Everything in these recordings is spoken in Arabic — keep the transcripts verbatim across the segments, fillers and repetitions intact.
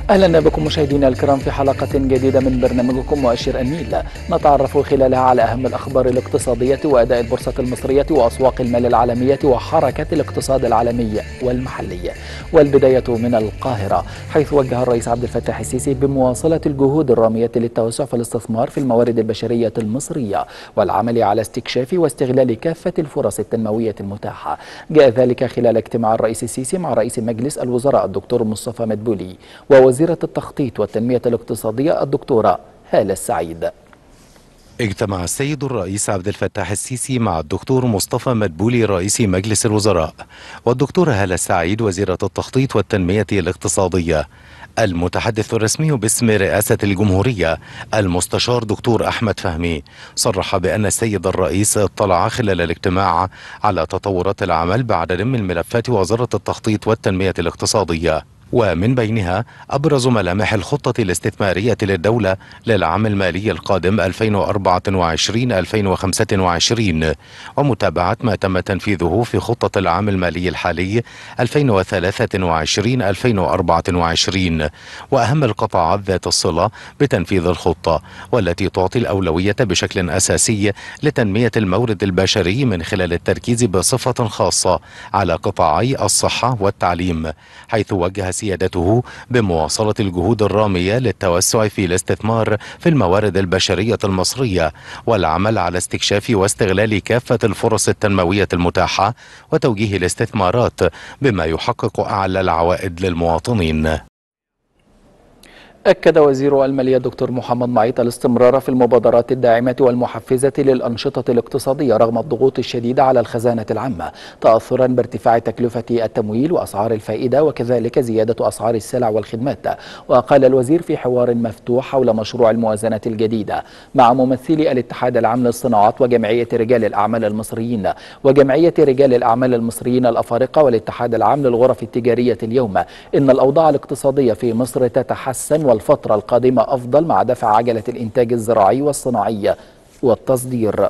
أهلا بكم مشاهدينا الكرام في حلقة جديدة من برنامجكم مؤشر النيل، نتعرف خلالها على أهم الأخبار الاقتصادية وأداء البورصة المصرية وأسواق المال العالمية وحركة الاقتصاد العالمي والمحلي. والبداية من القاهرة، حيث وجه الرئيس عبد الفتاح السيسي بمواصلة الجهود الرامية للتوسع في الاستثمار في الموارد البشرية المصرية والعمل على استكشاف واستغلال كافة الفرص التنموية المتاحة. جاء ذلك خلال اجتماع الرئيس السيسي مع رئيس مجلس الوزراء الدكتور مصطفى مدبولي ووزيرة التخطيط والتنمية الاقتصادية الدكتورة هالة السعيد. اجتمع السيد الرئيس عبد الفتاح السيسي مع الدكتور مصطفى مدبولي رئيس مجلس الوزراء والدكتورة هالة السعيد وزيرة التخطيط والتنمية الاقتصادية. المتحدث الرسمي باسم رئاسة الجمهورية المستشار دكتور أحمد فهمي صرح بأن السيد الرئيس اطلع خلال الاجتماع على تطورات العمل بعدد من ملفات وزارة التخطيط والتنمية الاقتصادية، ومن بينها أبرز ملامح الخطة الاستثمارية للدولة للعام المالي القادم ألفين وأربعة وعشرين ألفين وخمسة وعشرين ومتابعة ما تم تنفيذه في خطة العام المالي الحالي ألفين وثلاثة وعشرين ألفين وأربعة وعشرين وأهم القطاعات ذات الصلة بتنفيذ الخطة، والتي تعطي الأولوية بشكل أساسي لتنمية المورد البشري من خلال التركيز بصفة خاصة على قطاعي الصحة والتعليم، حيث وجه سيادته بمواصلة الجهود الرامية للتوسع في الاستثمار في الموارد البشرية المصرية والعمل على استكشاف واستغلال كافة الفرص التنموية المتاحة وتوجيه الاستثمارات بما يحقق أعلى العوائد للمواطنين. أكد وزير المالية الدكتور محمد معيط الاستمرار في المبادرات الداعمة والمحفزة للأنشطة الاقتصادية رغم الضغوط الشديدة على الخزانة العامة، تأثرا بارتفاع تكلفة التمويل وأسعار الفائدة وكذلك زيادة أسعار السلع والخدمات. وقال الوزير في حوار مفتوح حول مشروع الموازنة الجديدة مع ممثلي الاتحاد العام للصناعات وجمعية رجال الأعمال المصريين وجمعية رجال الأعمال المصريين الأفارقة والاتحاد العام للغرف التجارية اليوم إن الأوضاع الاقتصادية في مصر تتحسن والفترة القادمة أفضل مع دفع عجلة الإنتاج الزراعي والصناعي والتصدير.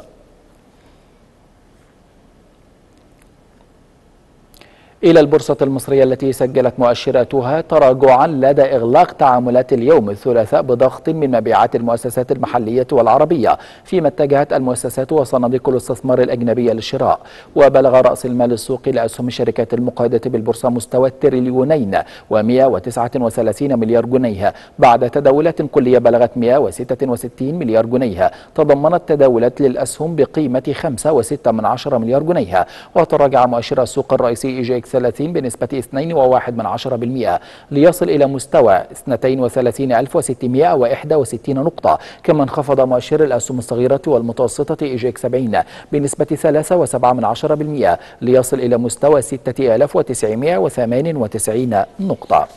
إلى البورصة المصرية التي سجلت مؤشراتها تراجعا لدى إغلاق تعاملات اليوم الثلاثاء بضغط من مبيعات المؤسسات المحلية والعربية، فيما اتجهت المؤسسات وصناديق الاستثمار الأجنبية للشراء. وبلغ رأس المال السوقي لأسهم الشركات المقيدة بالبورصة مستوى التريليونين ومئة وتسعة وثلاثين مليار جنيه بعد تداولات كلية بلغت مئة وستة وستين مليار جنيه، تضمنت تداولات للأسهم بقيمة خمسة فاصلة ستة من عشرة مليار جنيه. وتراجع مؤشر السوق الرئيسي إي جي ثلاثين بنسبة اثنين فاصلة واحد من عشرة بالمئة ليصل إلى مستوى اثنتين وثلاثين ألف وستمئة وواحد وستين نقطة، كما انخفض مؤشر الأسهم الصغيرة والمتوسطة إي جي سبعين بنسبة ثلاثة فاصلة سبعة من عشرة بالمئة ليصل إلى مستوى ستة آلاف وتسعمئة وثمانية وتسعين نقطة.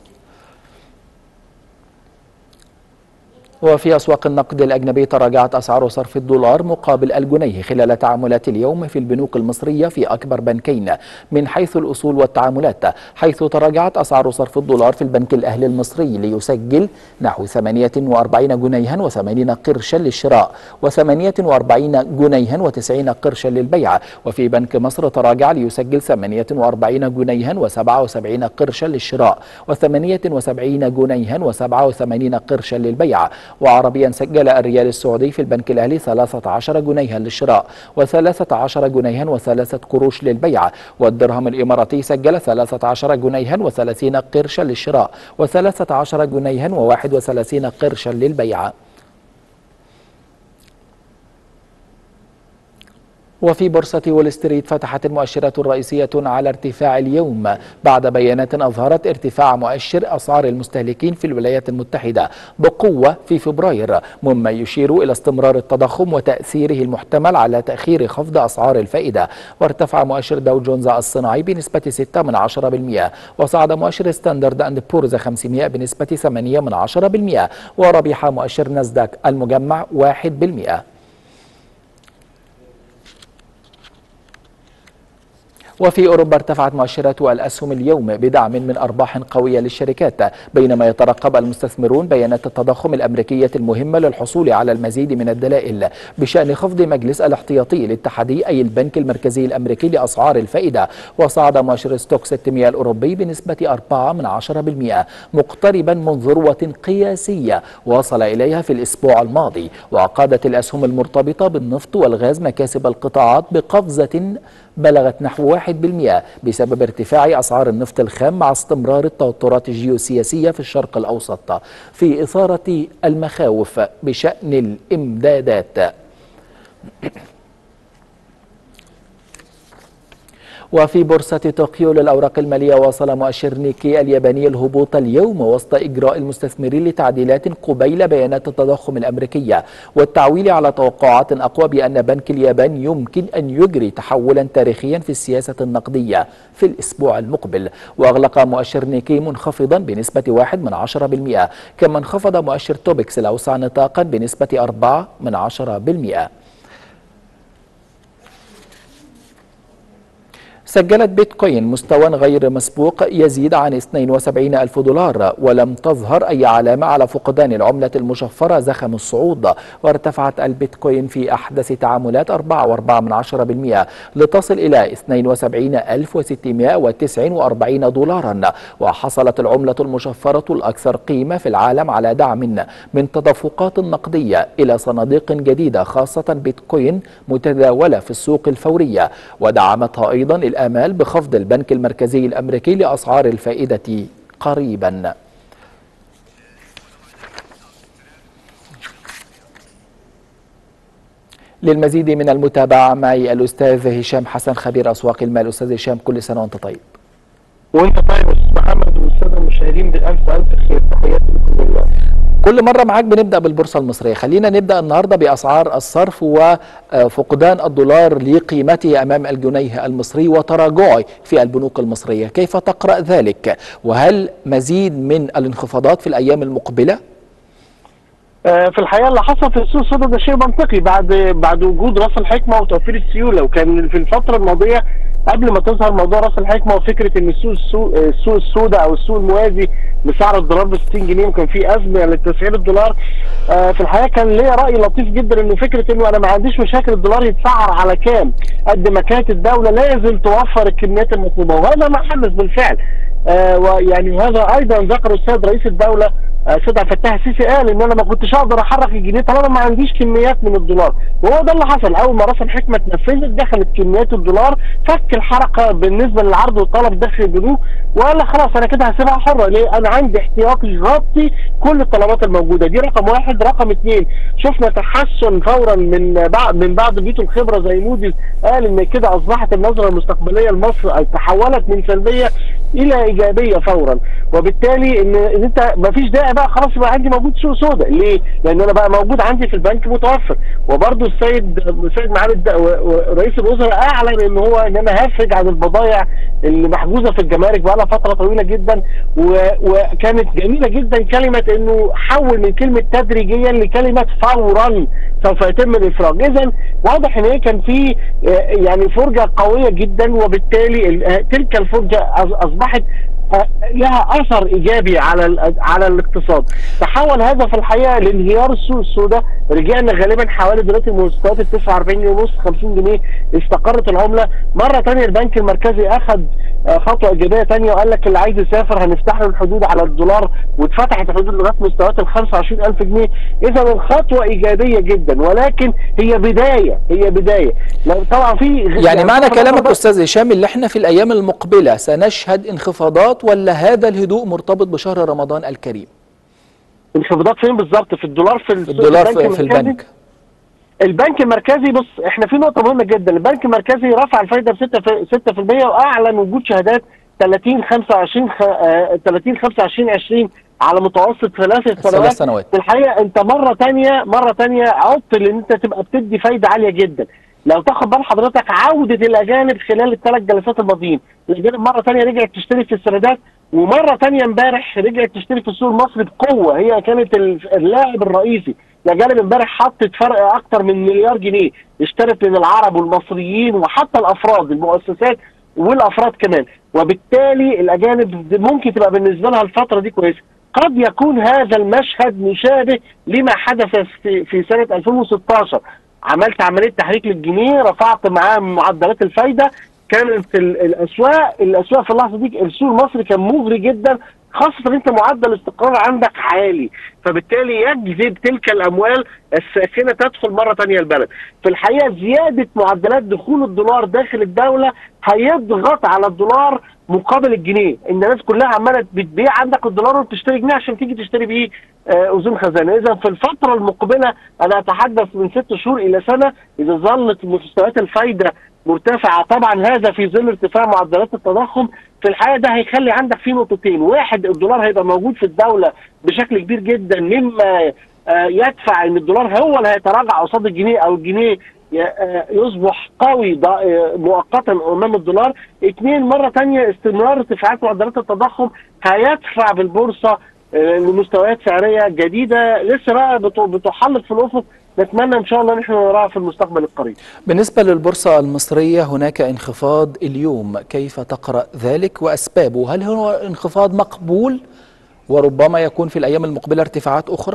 وفي أسواق النقد الأجنبي تراجعت أسعار صرف الدولار مقابل الجنيه خلال تعاملات اليوم في البنوك المصرية في أكبر بنكين من حيث الأصول والتعاملات، حيث تراجعت أسعار صرف الدولار في البنك الأهلي المصري ليسجل نحو ثمانية وأربعين جنيها وثمانين قرشا للشراء وثمانية وأربعين جنيها وتسعين قرشا للبيع، وفي بنك مصر تراجع ليسجل ثمانية وأربعين جنيها وسبعة وسبعين قرشا للشراء وثمانية وسبعين جنيها وسبعة وثمانين قرشا للبيع. وعربيا سجل الريال السعودي في البنك الأهلي ثلاثة عشر جنيها للشراء وثلاثة عشر جنيها وثلاثة قروش للبيع، والدرهم الإماراتي سجل ثلاثة عشر جنيها وثلاثين قرشا للشراء وثلاثة عشر جنيها وواحد وثلاثين قرشا للبيع. وفي بورصة وول ستريت فتحت المؤشرات الرئيسية على ارتفاع اليوم بعد بيانات أظهرت ارتفاع مؤشر أسعار المستهلكين في الولايات المتحدة بقوة في فبراير، مما يشير إلى استمرار التضخم وتأثيره المحتمل على تأخير خفض أسعار الفائدة. وارتفع مؤشر داو جونز الصناعي بنسبة ستة من عشرة بالمئة، وصعد مؤشر ستاندرد أند بورز خمسمئة بنسبة ثمانية من عشرة بالمئة، وربح مؤشر ناسداك المجمع واحد بالمئة. وفي أوروبا ارتفعت مؤشرات الأسهم اليوم بدعم من أرباح قوية للشركات، بينما يترقب المستثمرون بيانات التضخم الأمريكية المهمة للحصول على المزيد من الدلائل بشأن خفض مجلس الاحتياطي الاتحادي أي البنك المركزي الأمريكي لأسعار الفائدة. وصعد مؤشر ستوك ستمائة الأوروبي بنسبة أربعة من عشرة بالمئة مقتربا من ذروة قياسية وصل إليها في الأسبوع الماضي. وعقدت الأسهم المرتبطة بالنفط والغاز مكاسب القطاعات بقفزة بلغت نحو واحد بالمئة بسبب ارتفاع أسعار النفط الخام مع استمرار التوترات الجيوسياسية في الشرق الأوسط في إثارة المخاوف بشأن الإمدادات. وفي بورصة طوكيو للأوراق المالية واصل مؤشر نيكي الياباني الهبوط اليوم وسط إجراء المستثمرين لتعديلات قبيل بيانات التضخم الأمريكية والتعويل على توقعات أقوى بأن بنك اليابان يمكن أن يجري تحولا تاريخيا في السياسة النقدية في الأسبوع المقبل. وأغلق مؤشر نيكي منخفضا بنسبة واحد من عشرة بالمئة، كما انخفض مؤشر توبكس الأوسع نطاقا بنسبة أربعة من عشرة بالمئة. سجلت بيتكوين مستوى غير مسبوق يزيد عن اثنين وسبعين ألف دولار، ولم تظهر أي علامة على فقدان العملة المشفرة زخم الصعود. وارتفعت البيتكوين في أحدث تعاملات أربعة فاصلة أربعة من عشرة بالمئة لتصل إلى اثنين وسبعين ألف وستمائة وتسعة وأربعين دولارا. وحصلت العملة المشفرة الأكثر قيمة في العالم على دعم من تدفقات نقدية إلى صناديق جديدة خاصة بيتكوين متداولة في السوق الفورية. ودعمتها أيضا الآمال بخفض البنك المركزي الأمريكي لأسعار الفائدة قريبا. للمزيد من المتابعة معي الأستاذ هشام حسن خبير أسواق المال. أستاذ هشام، كل سنة وأنت طيب. وأنت طيب أستاذ محمد والسادة المشاهدين بألف ألف خير. تحياتي لكم الله. كل مرة معاك بنبدأ بالبورصة المصرية، خلينا نبدأ النهاردة بأسعار الصرف وفقدان الدولار لقيمته أمام الجنيه المصري وتراجعه في البنوك المصرية، كيف تقرأ ذلك؟ وهل مزيد من الانخفاضات في الأيام المقبلة؟ في الحقيقه اللي حصل في السوق السوداء ده شيء منطقي بعد بعد وجود راس الحكمه وتوفير السيوله. وكان في الفتره الماضيه قبل ما تظهر موضوع راس الحكمه وفكره ان السوق السوق, السوق السوداء او السوق الموازي بسعر الدولار ب ستين جنيه وكان في ازمه لتسعير الدولار. في الحقيقه كان ليا راي لطيف جدا انه فكره انه انا ما عنديش مشاكل الدولار يتسعر على كام قد ما كانت الدوله لازم توفر الكميات المطلوبه، وهذا ما حدث بالفعل. آه ويعني هذا ايضا ذكر السيد رئيس الدوله السيد عبد الفتاح السيسي، قال ان انا ما كنتش اقدر احرك الجنيه طالما ما عنديش كميات من الدولار. وهو ده اللي حصل. اول ما راس الحكمه اتنفذت دخلت كميات الدولار، فك الحركه بالنسبه للعرض والطلب داخل البنوك وقال لك خلاص انا كده هسيبها حره. ليه؟ انا عندي احتياطي يغطي كل الطلبات الموجوده. دي رقم واحد. رقم اثنين، شفنا تحسن فورا من بعد من بعد بيوت الخبره زي موديز قال ان كده اصبحت النظره المستقبليه لمصر تحولت من سلبيه الى ايجابيه فورا. وبالتالي ان انت ما فيش داعي بقى خلاص يبقى عندي موجود سوق سوداء. ليه؟ لان انا بقى موجود عندي في البنك متوفر. وبرده السيد السيد معالي رئيس الوزراء اعلن ان هو ان انا هفرج عن البضائع اللي محجوزه في الجمارك بقى لها فتره طويله جدا. وكانت جميله جدا كلمه انه حول من كلمه تدريجيا لكلمه فورا سوف يتم الافراج. اذا واضح ان هي كان في يعني فرجه قويه جدا، وبالتالي تلك الفرجه اصبحت لها اثر ايجابي على على الاقتصاد. تحول هذا في الحقيقه لانهيار السوق السوداء. رجعنا غالبا حوالي دلوقتي مستويات ال تسعة وأربعين جنيه ونص خمسين جنيه، استقرت العمله. مره ثانيه البنك المركزي اخذ خطوه ايجابيه ثانيه وقال لك اللي عايز يسافر هنفتح له الحدود على الدولار، واتفتحت الحدود لغايه مستويات ال خمسة وعشرين ألف جنيه. اذا الخطوه ايجابيه جدا، ولكن هي بدايه هي بدايه طبعا في يعني معنى كلامك استاذ هشام اللي احنا في الايام المقبله سنشهد انخفاضات، ولا هذا الهدوء مرتبط بشهر رمضان الكريم؟ انخفاضات فين بالظبط؟ في الدولار في الدولار في, في البنك البنك المركزي. بص احنا في نقطه مهمه جدا، البنك المركزي رفع الفائده ب ستة بالمئة واعلن وجود شهادات ثلاثين خمسة وعشرين ثلاثين خمسة وعشرين عشرين على متوسط ثلاث سنوات. سنوات في الحقيقه انت مره ثانيه مره ثانيه عدت لان انت تبقى بتدي فايده عاليه جدا. لو تاخد بال حضرتك عوده الاجانب خلال الثلاث جلسات الماضيين، الاجانب مره ثانيه رجعت تشتري في السندات، ومره ثانيه امبارح رجعت تشتري في السوق المصري بقوه. هي كانت اللاعب الرئيسي. الاجانب امبارح حطت فرق اكثر من مليار جنيه، اشترت من العرب والمصريين وحتى الافراد المؤسسات والافراد كمان، وبالتالي الاجانب ممكن تبقى بالنسبه لها الفتره دي كويسه. قد يكون هذا المشهد مشابه لما حدث في, في سنه ألفين وستاشر. عملت عمليه تحريك للجنيه، رفعت معاه معدلات الفايده، كانت الاسواق الاسواق في اللحظه دي السوق المصري كان مغري جدا، خاصه انت معدل الاستقرار عندك عالي، فبالتالي يجذب تلك الاموال الساخنه تدخل مره ثانيه البلد. في الحقيقه زياده معدلات دخول الدولار داخل الدوله هيضغط على الدولار مقابل الجنيه، ان الناس كلها عماله بتبيع عندك الدولار وبتشتري جنيه عشان تيجي تشتري بيه اذون خزانه. اذا في الفتره المقبله انا اتحدث من ست شهور الى سنه، اذا ظلت مستويات الفايده مرتفعه، طبعا هذا في ظل ارتفاع معدلات التضخم، في الحقيقه ده هيخلي عندك فيه نقطتين: واحد، الدولار هيبقى موجود في الدوله بشكل كبير جدا، مما يدفع ان الدولار هو اللي هيتراجع قصاد الجنيه، او الجنيه يصبح قوي مؤقتا امام الدولار. اثنين، مره ثانيه استمرار ارتفاعات معدلات التضخم هيدفع بالبورصه لمستويات سعريه جديده لسه بقى بتحلق في الافق، نتمنى ان شاء الله نحن نراها في المستقبل القريب. بالنسبه للبورصه المصريه هناك انخفاض اليوم، كيف تقرأ ذلك واسبابه؟ هل هو انخفاض مقبول وربما يكون في الايام المقبله ارتفاعات اخرى؟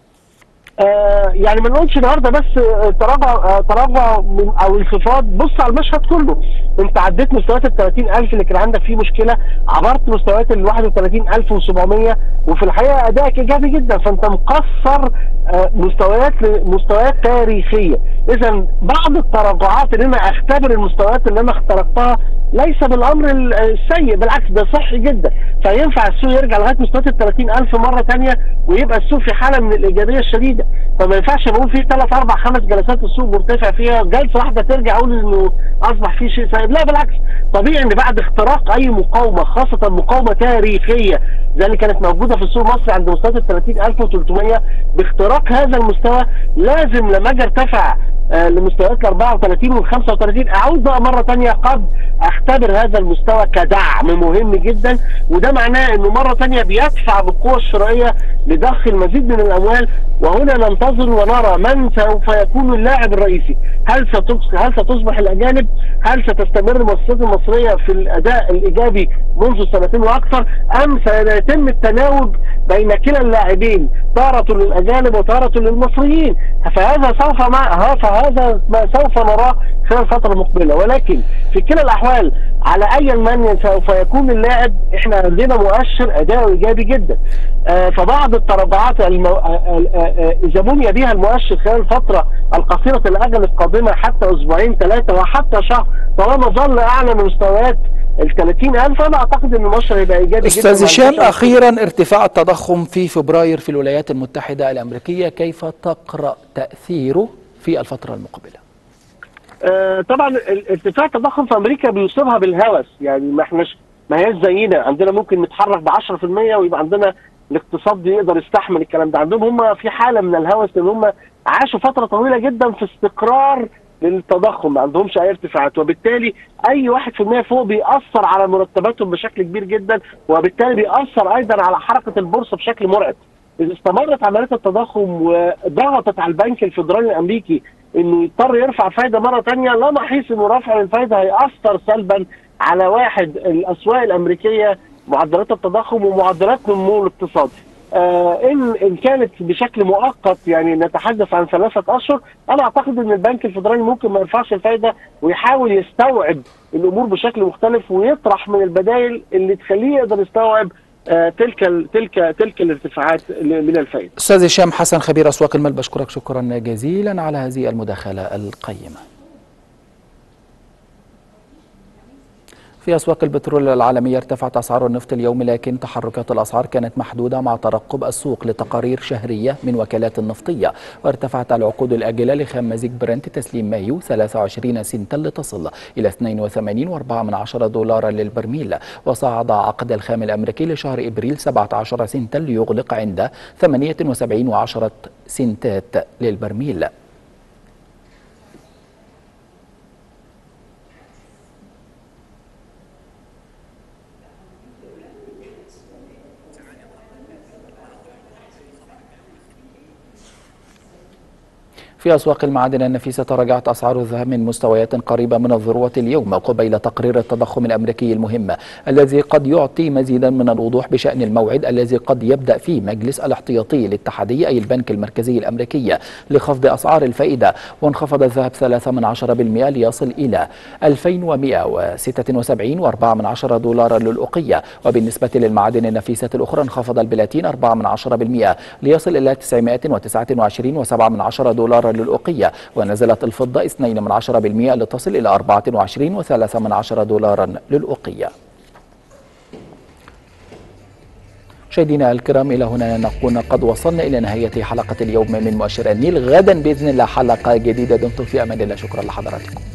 آه يعني ما نقولش النهارده بس تراجع آه تراجع او انخفاض، بص على المشهد كله. انت عديت مستويات ال ثلاثين ألف اللي كان عندك فيه مشكله، عبرت مستويات ال واحد وثلاثين ألف وسبعمية، وفي الحقيقه ادائك ايجابي جدا، فانت مكسر آه مستويات مستويات تاريخيه. اذا بعض التراجعات ان انا اختبر المستويات اللي انا اخترقتها ليس بالامر السيء، بالعكس ده صحي جدا، فينفع السوق يرجع لغايه مستويات ال ثلاثين ألف مره ثانيه ويبقى السوق في حاله من الايجابيه الشديده. فما ينفعش بقول في ثلاث اربع خمس جلسات السوق مرتفع فيها جلسه واحده ترجع اقول انه اصبح في شيء سيء، لا بالعكس، طبيعي ان بعد اختراق اي مقاومه، خاصه مقاومه تاريخيه زي اللي كانت موجوده في السوق المصري عند مستويات ال ثلاثين ألف وثلاثمية، باختراق هذا المستوى لازم لما اجي ارتفع آه لمستويات ال أربعة وثلاثين وال خمسة وثلاثين اعود بقى مره ثانيه قد اختبر هذا المستوى كدعم مهم جدا، وده معناه انه مره ثانيه بيدفع بالقوه الشرائيه لضخ المزيد من الاموال. وهنا ننتظر ونرى من سوف يكون اللاعب الرئيسي، هل هل ستصبح الاجانب؟ هل ستستمر المؤسسات المصريه في الاداء الايجابي منذ سنتين واكثر؟ ام سيتم التناوب بين كلا اللاعبين، تارة للاجانب وتارة للمصريين؟ فهذا سوف ما فهذا ما سوف نراه خلال الفتره المقبله، ولكن في كلا الاحوال على اي من سوف يكون اللاعب احنا عندنا مؤشر اداء ايجابي جدا. آه فبعض التراجعات المو... اذا بني بها المؤشر خلال الفتره القصيره الاجل القادمه حتى اسبوعين ثلاثه وحتى شهر، طالما ظل اعلى من مستويات ال ثلاثين ألف، انا اعتقد ان المؤشر هيبقى ايجابي جدا. استاذ هشام، اخيرا ارتفاع التضخم في فبراير في الولايات المتحده الامريكيه، كيف تقرأ تاثيره في الفتره المقبله؟ آه طبعا ارتفاع التضخم في امريكا بيصيبها بالهوس، يعني ما احناش ما هياش زينا، عندنا ممكن نتحرك ب عشرة في المية ويبقى عندنا الاقتصاد يقدر يستحمل الكلام ده، عندهم هم في حاله من الهوس لان هم عاشوا فتره طويله جدا في استقرار للتضخم، ما عندهمش اي ارتفاعات، وبالتالي اي واحد في المية فوق بيأثر على مرتباتهم بشكل كبير جدا، وبالتالي بيأثر ايضا على حركه البورصه بشكل مرعب. اذا استمرت عمليه التضخم وضغطت على البنك الفيدرالي الامريكي انه يضطر يرفع فايده مره ثانيه، لا نحيص انه رفع الفايده هيأثر سلبا على واحد الاسواق الامريكيه، معدلات التضخم ومعدلات نمو الاقتصاد. آه ان ان كانت بشكل مؤقت يعني نتحدث عن ثلاثه اشهر، انا اعتقد ان البنك الفيدرالي ممكن ما يرفعش الفايده ويحاول يستوعب الامور بشكل مختلف ويطرح من البدائل اللي تخليه يقدر يستوعب آه تلك تلك تلك الارتفاعات من الفائده. استاذ هشام حسن خبير اسواق المال، بشكرك شكرا جزيلا على هذه المداخله القيمه. في أسواق البترول العالمية ارتفعت أسعار النفط اليوم، لكن تحركات الأسعار كانت محدودة مع ترقب السوق لتقارير شهرية من وكالات النفطية. وارتفعت العقود الآجلة لخام مزيج برنت تسليم مايو ثلاثة وعشرين سنتا لتصل إلى اثنين وثمانين فاصلة أربعة دولارا للبرميل، وصعد عقد الخام الأمريكي لشهر إبريل سبعة عشر سنتا ليغلق عند ثمانية وسبعين وعشرة سنتات للبرميل. في أسواق المعادن النفيسة تراجعت أسعار الذهب من مستويات قريبة من الذروة اليوم قبيل تقرير التضخم الأمريكي المهم الذي قد يعطي مزيدا من الوضوح بشأن الموعد الذي قد يبدأ فيه مجلس الاحتياطي الاتحادي أي البنك المركزي الأمريكي لخفض أسعار الفائدة. وانخفض الذهب ثلاثة من عشرة بالمئة ليصل إلى ألفين ومئة وستة وسبعين وأربعة من عشرة دولارا للأوقية. وبالنسبة للمعادن النفيسة الأخرى انخفض البلاتين أربعة من عشرة بالمئة ليصل إلى تسعمئة وتسعة وعشرين وسبعة من عشرة دولارا للأوقية. ونزلت الفضة اثنين من عشرة بالمئة لتصل إلى أربعة وعشرين وثلاثة من عشرة دولارا للأوقية. مشاهدينا الكرام، إلى هنا نكون قد وصلنا إلى نهاية حلقة اليوم من مؤشر النيل. غدا بإذن الله حلقة جديدة. دمتم في أمان الله. شكرا لحضراتكم.